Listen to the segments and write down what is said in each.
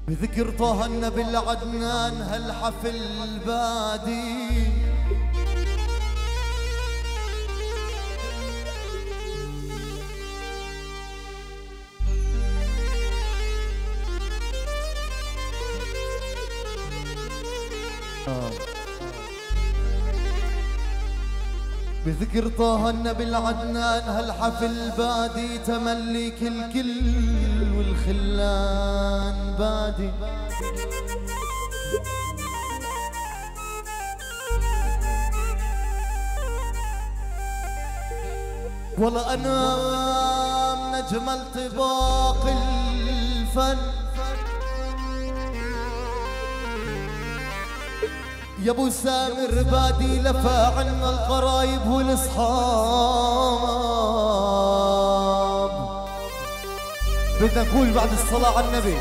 بذكر طه النبي العدنان هالحفل بادي بذكر طه النبي العدنان هالحفل بادي تمليك الكل والخلان بادي والله أنا نجم طباق الفن يا ابو سامر بادي لفى عنا القرايب والاصحاب بدنا نقول بعد الصلاة على النبي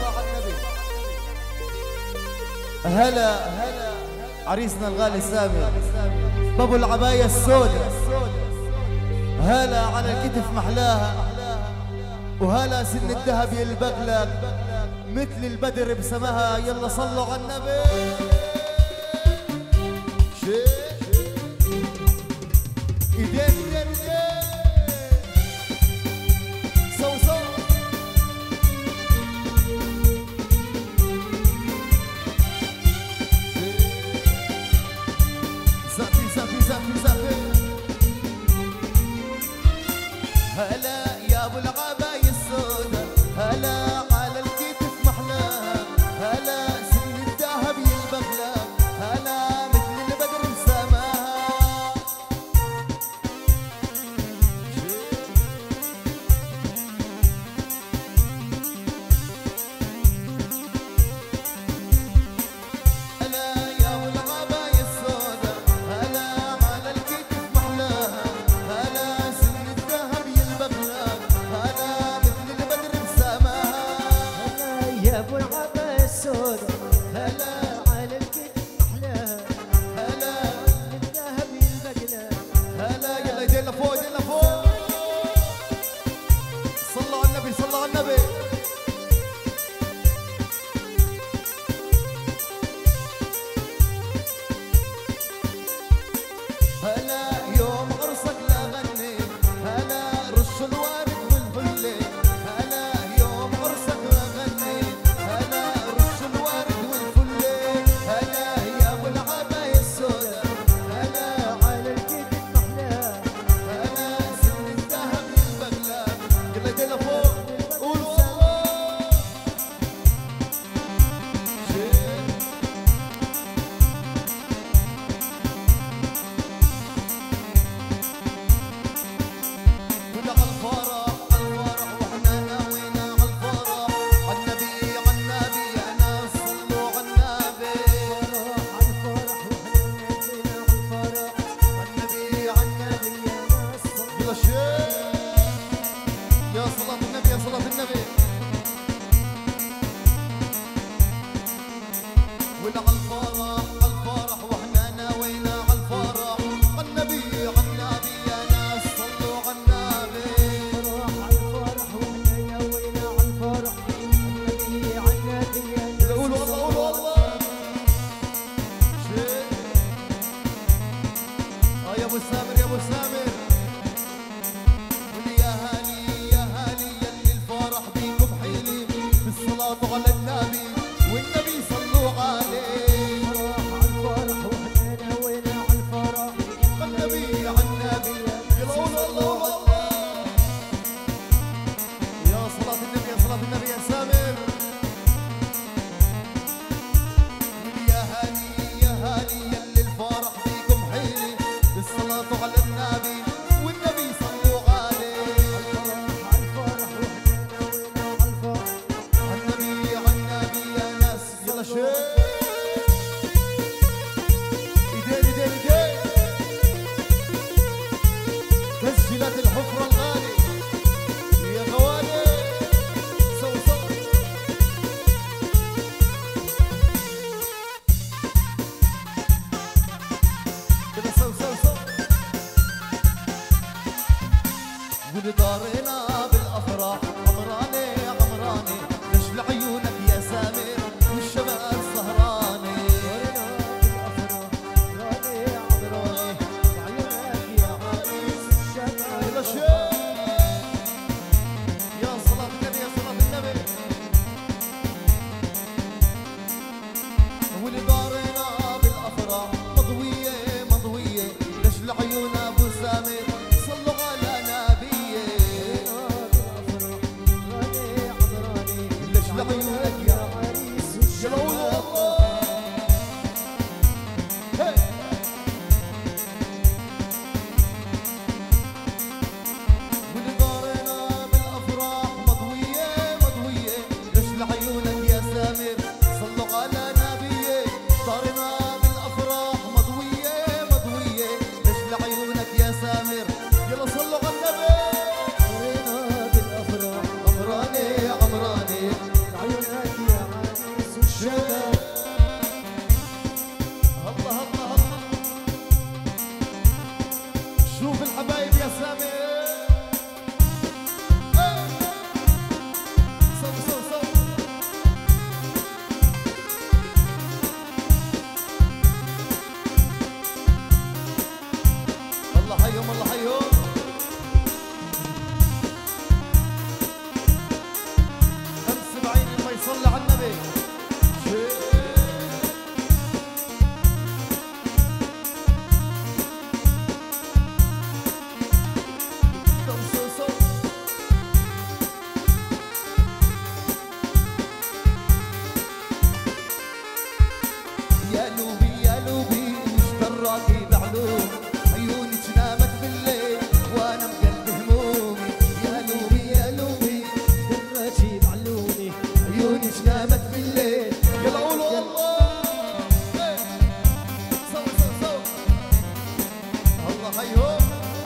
هلا عريسنا الغالي سامر بابو العباية السوداء هلا على الكتف محلاها وهلا سن الذهب يلبق مثل البدر بسماها يلا صلوا على النبي هلا يا ابو العباية السوداء هلا على الكتف محلاها هلا سن الذهب يلبق هلا مثل البدر بسماها هلا يا ابو العباية السوداء هلا على الكتف محلاها هلا سن الذهب هلا مثل البدر بسماها هلا يا ابو العباية السوداء هلا على الكتف محلاها هلا الذهب يلبق هلا يلا ايدينا فوق ايدينا فوق صلوا على النبي صلوا على النبي هلا يوم عرسك لا غني هلا رش الوارد والفله هلا يوم عرسك لا غني هلا رش الوارد والفله هلا يا ابو العباية السوداء هلا على الكتف محلاها هلا سن الذهب يلبق يلا ايدينا فوق قولوا الله كنا على الفرح واحنا ناوينا على الفرح عالنبي عالنبي يا ناس صلوا عالنبي على الفرح واحنا نازلين على الفرح عالنبي يا ناس يلا شيخ يا صلاة النبي يا صلاة النبي ولا على الفرح واحنا ناوينا على الفرح عالنبي عالنبي يا ناس صلوا عالنبي على الفرح واحنا ناويين على الفرح النبي على النبي يا ناس قولوا الله قولوا الله شيخ يا ابو سامر يا ابو سامر قول يا هاني يلي الفرح بيكم حيلي بالصلاة على النبي والنبي صلوا عليه على الفرح واحنا ناويين على الفرح النبي عالنبي يلا قولوا الله قولوا الله يا صلاة النبي يا صلاة النبي يا سامر يا هاني يلي الفرح بيكم حيلي بالصلاة على النبي والنبي صلوا عليه على الفرح واحنا ناويين على الفرح عالنبي يا ناس يلا شيخ سامر صلوا على نبيه طارنا بالافراح مضويه مضويه ليش لعيونك يا سامر يلا صلوا على النبي طارنا بالافراح عمراني عمراني عيونك يا عريس والشباب الله الله الله شوف الحبايب يا سامر الله حيهم الله حيهم خمس سبعين ما يصلي على النبي يا لوبي يا لوبي مشتراكي بعلوم عيونك نامت بالليل وانا بقلبي همومي يا لوبي يا لوبي دراجي معلومي عيونك نامت بالليل يلا قولوا الله صو صو صو الله حيهم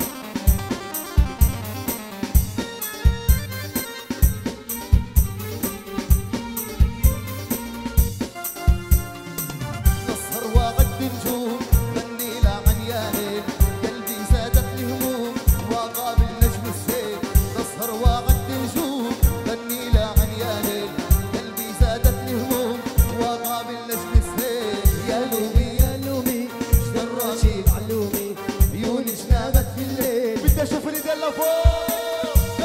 نسهر وغد نجوم غني لعنياني قلبي زادت الهموم وقابل نجم السيل نسهر وغد نجوم غني لعنياني قلبي زادت الهموم وقابل نجم السيل يا لومي يا لومي دراجي معلومي عيونك نامت في الليل بدي اشوف اليدين لفوق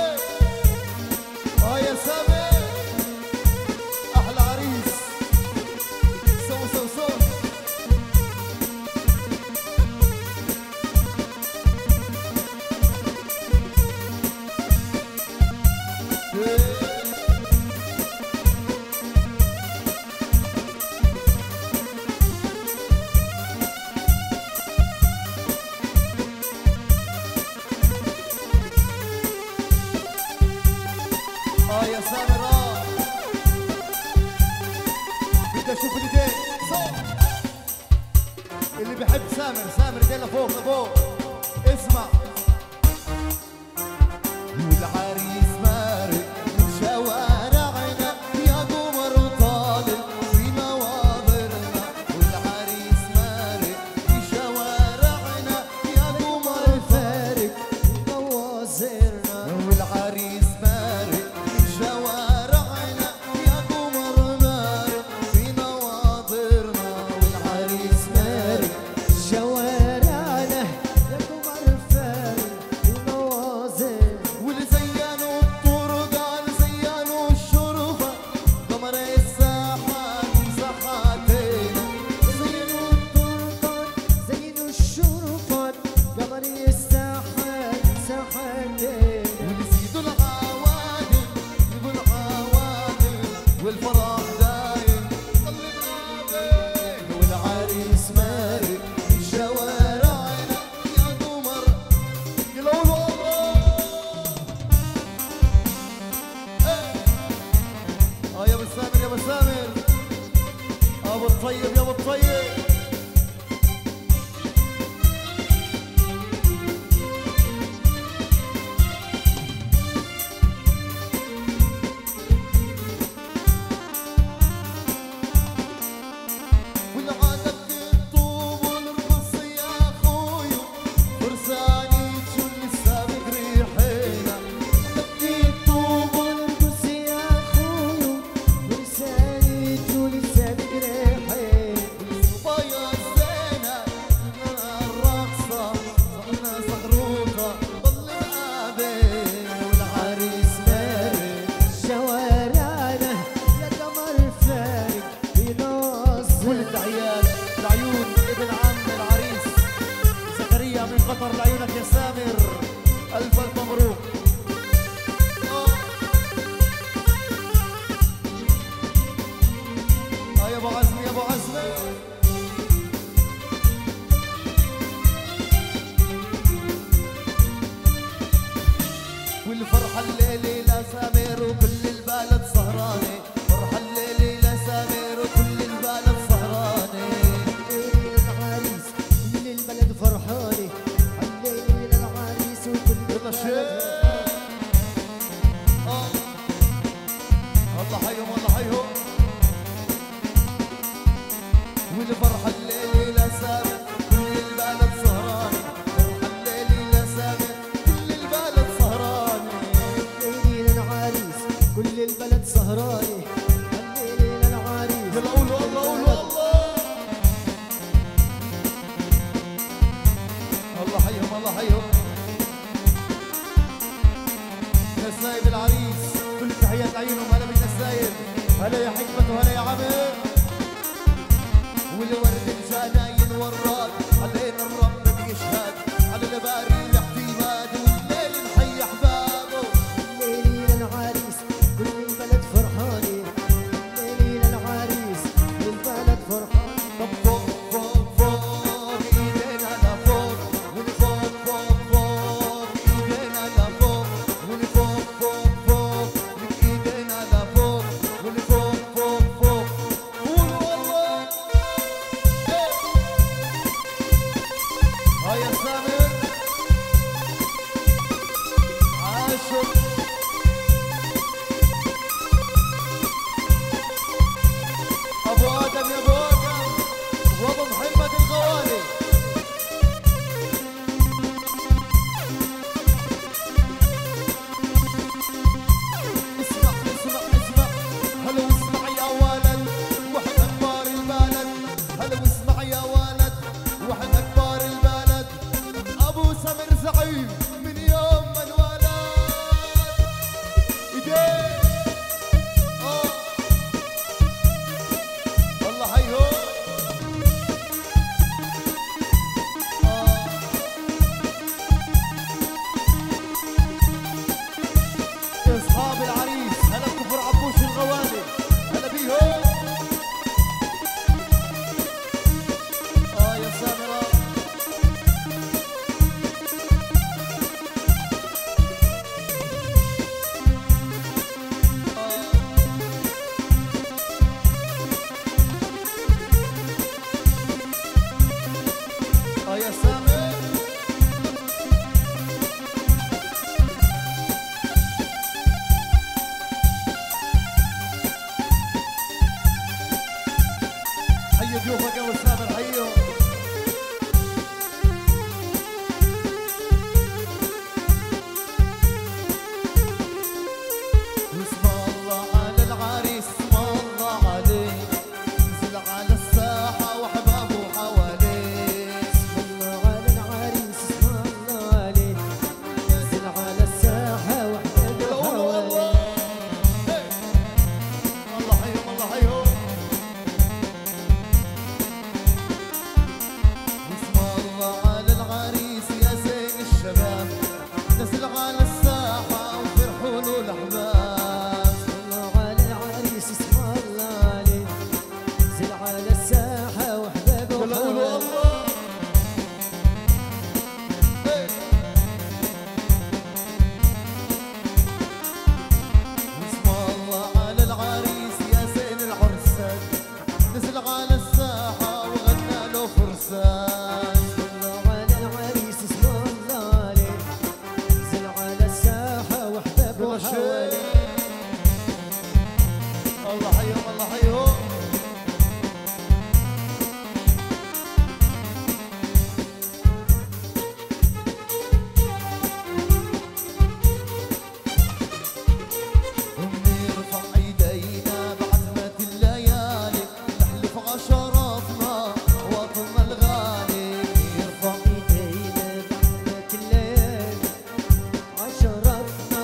يا سامر احلى عريس سو سو سو يا سامر بدي اشوف اليدين صوت اللي بحب سامر سامر ايدين لفوق لفوق اسمع والعريس مارق شوارعنا يا قمر طالب في نواظرنا والعريس مارق في شوارعنا يا قمر فارق بوازرنا والعريس مارق في شوارعنا يا قمر مارق في نواظرنا والعريس مارق شوارعنا يا قمر فارق بموازر واللي زينوا الطرق قال زينوا الشرفة قمر الساحات ساحاتنا زينوا الطرقات زينوا الشرفات قمر الساحات ساحتين واللي زيدوا العوادم يجيبوا العوادم والفرح دايم ضل بنادم والعريس مارق في شوارعنا يا قمر يلولوا الله يا ابو سامر يا ابو سامر ابو الطيب يا ابو الطيب والعادة الطوب والرقص يا خويا فرساني تشل السابق ريحينا بدي الطوب والقص يا خويو ولساني تقول السابق ريحين الصبايا الزينة الرقصة صرنا صغروطة ضل مقابل والعريس مارق شوارعنا يا قمر فارق بنص ولد عيال العيون ابن عم العريس زكريا من قطر لعيونك يا سامر ألف ألف مبروك يا أبو عزمي يا أبو عزمي والفرحة الليلة لا سامر وكل البلد سهرانة فرحة الليلة لا سامر رحمة وهلا يا عمي. والورد الجناين وراد علينا الرب بيشهد على الباري الاحتماد والليل نحيي احبابه. الليل للعريس كل البلد فرحانة، الليل للعريس كل البلد فرحانة. طب فوق فوق فوق ايدينا لفوق ولفوق فوق فوق ايدينا لفوق ولفوق فوق فوق لك ايدينا لفوق ولفوق فوق فوق. قولوا الله. هاي يا سامر عاشق ابو ادم يا ابو ادم وابو محمد الغوالي. اسمع اسمع اسمع هلا واسمع يا ولد واحد اكبر البلد. هلا واسمع يا ولد واحد اكبر البلد. ابو سمر زعيم من يوم ما انولد. ايديه والله حيو اصحاب العريس هلا بكفر عبوش الغوالي هلا بيهم. يا سامرة يا سامر حي ضيوفك يا ابو سامر حيهم. واسم الله على العريس اسم الله عليه نزل على الساحة واحبابه حواليه. اسم الله على العريس اسم الله عليه، نزل على الساحة وحده قولوا الله. حواليه. الله حيهم الله حيهم. واسم الله على العريس يا زين الشباب نزل على الساحة وفرحوا له الأحباب. اسم الله على العريس اسم الله عليه، نزل على الساحة وحبابه قولوا حواليه. الله. واسم الله على العريس يا زين العرسان نزل على الساحة وغنى له فرسان. اسم الله على العريس اسم الله عليه، نزل على الساحة وحبابه والله شيء. حواليه. الله حيهم الله حيهم. ونرفع ايدينا بعتمة الليالي نحلف عشراتنا وطننا الغالي. نرفع ايدينا بعد الليالي عشرتنا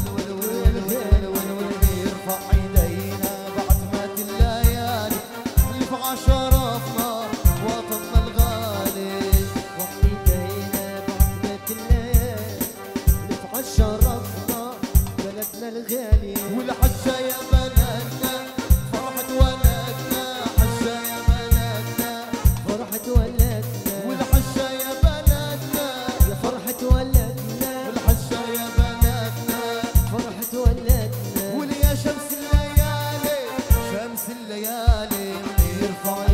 نرفع ايدينا بعتمة الليالي نحلف عشراتنا وطننا الغالي. وايدينا بعد الليالي نفعل شرفنا بلدنا الغالي. والحجة يا بلدنا فرحة ولدنا حجة يا بلدنا. فرحة ولدنا والحجة يا بلدنا يا فرحة ولدنا، والحجة يا بلدنا. فرحة ولدنا. وليا شمس الليالي شمس الليالي نرفع